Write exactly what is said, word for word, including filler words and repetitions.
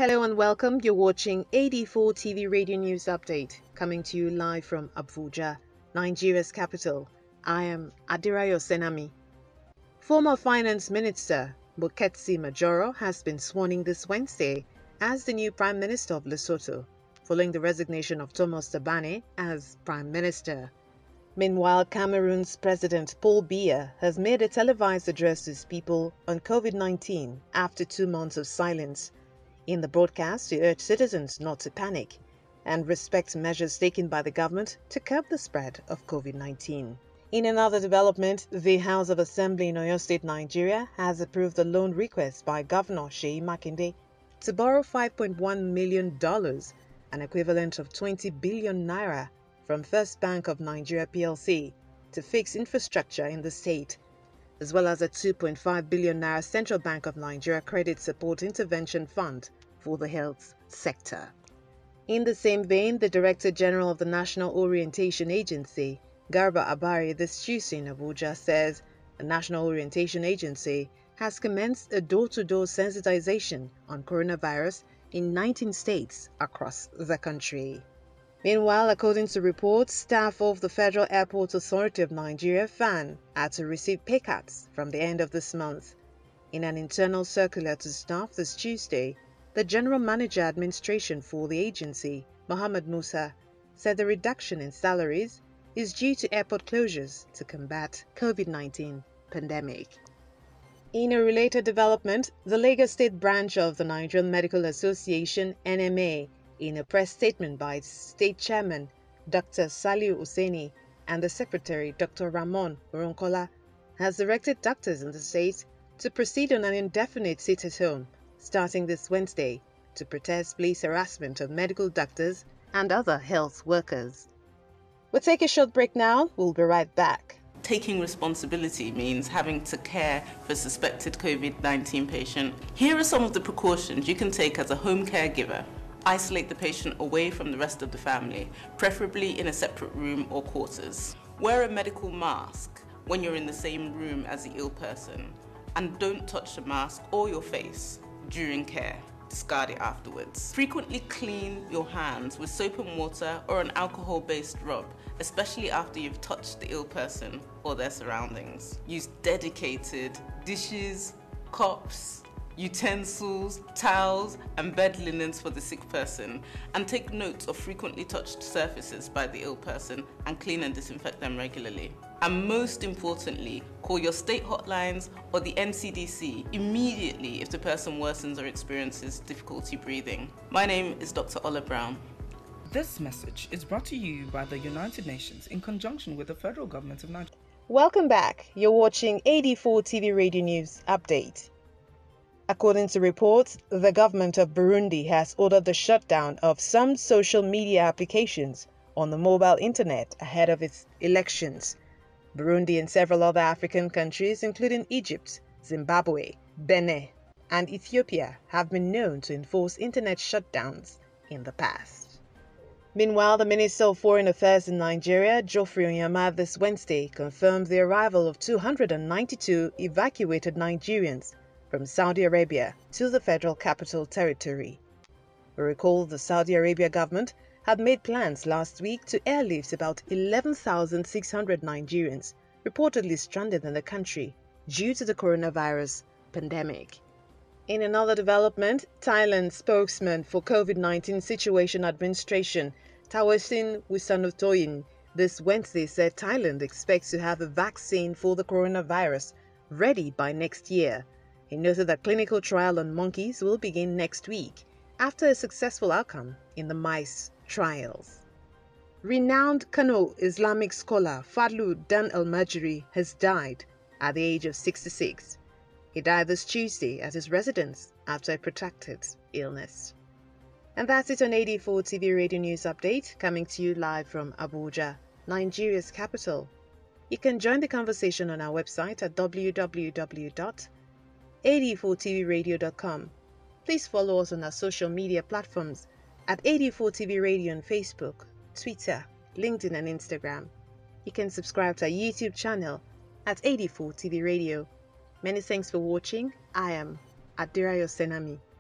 Hello and welcome. You're watching A D four T V Radio News Update, coming to you live from Abuja, Nigeria's capital. I am Adirayo Senami. Former Finance Minister Boketsi Majoro has been sworn in this Wednesday as the new Prime Minister of Lesotho, following the resignation of Thomas Tabane as Prime Minister. Meanwhile, Cameroon's President Paul Biya has made a televised address to his people on COVID nineteen after two months of silence. In the broadcast, he urged citizens not to panic and respect measures taken by the government to curb the spread of COVID nineteen. In another development, the House of Assembly in Oyo State, Nigeria, has approved a loan request by Governor Seyi Makinde to borrow five point one million dollars, an equivalent of twenty billion naira, from First Bank of Nigeria P L C to fix infrastructure in the state, as well as a two point five billion naira Central Bank of Nigeria Credit Support Intervention Fund for the health sector. In the same vein, the Director General of the National Orientation Agency, Garba Abari, this Tuesday in Abuja, says the National Orientation Agency has commenced a door-to-door sensitization on coronavirus in nineteen states across the country. Meanwhile, according to reports, staff of the Federal Airport Authority of Nigeria, FAN, had to receive pay cuts from the end of this month. In an internal circular to staff this Tuesday, the General Manager Administration for the agency, Mohammed Musa, said the reduction in salaries is due to airport closures to combat COVID nineteen pandemic. In a related development, the Lagos State branch of the Nigerian Medical Association, N M A, in a press statement by its state chairman, Doctor Saliu Hussaini, and the secretary, Doctor Ramon Oronkola, has directed doctors in the state to proceed on an indefinite sit-at-home starting this Wednesday to protest police harassment of medical doctors and other health workers. We'll take a short break now. We'll be right back. Taking responsibility means having to care for a suspected COVID nineteen patient. Here are some of the precautions you can take as a home caregiver. Isolate the patient away from the rest of the family, preferably in a separate room or quarters. Wear a medical mask when you're in the same room as the ill person, and don't touch the mask or your face during care. Discard it afterwards. Frequently clean your hands with soap and water or an alcohol-based rub, especially after you've touched the ill person or their surroundings. Use dedicated dishes, cups, utensils, towels, and bed linens for the sick person, and take note of frequently touched surfaces by the ill person and clean and disinfect them regularly. And most importantly, call your state hotlines or the N C D C immediately if the person worsens or experiences difficulty breathing. My name is Doctor Ola Brown. This message is brought to you by the United Nations in conjunction with the federal government of Nigeria. Welcome back. You're watching A D four T V Radio News Update. According to reports, the government of Burundi has ordered the shutdown of some social media applications on the mobile internet ahead of its elections. Burundi and several other African countries, including Egypt, Zimbabwe, Benin, and Ethiopia, have been known to enforce internet shutdowns in the past. Meanwhile, the Minister of Foreign Affairs in Nigeria, Geoffrey Onyema, this Wednesday confirmed the arrival of two hundred ninety-two evacuated Nigerians from Saudi Arabia to the Federal Capital Territory. We recall the Saudi Arabia government had made plans last week to airlift about eleven thousand six hundred Nigerians reportedly stranded in the country due to the coronavirus pandemic. In another development, Thailand spokesman for COVID nineteen Situation Administration, Tawesin Wisanutoyin, this Wednesday said Thailand expects to have a vaccine for the coronavirus ready by next year. He noted that clinical trial on monkeys will begin next week after a successful outcome in the mice trials. Renowned Kano Islamic scholar Fadlu Dan Al-Majri has died at the age of sixty-six. He died this Tuesday at his residence after a protracted illness. And that's it on A D four T V Radio News Update, coming to you live from Abuja, Nigeria's capital. You can join the conversation on our website at w w w dot A D four T V radio dot com. Please follow us on our social media platforms at A D four T V Radio on Facebook, Twitter, LinkedIn, and Instagram. You can subscribe to our YouTube channel at A D four T V Radio. Many thanks for watching. I am Adirayo Senami.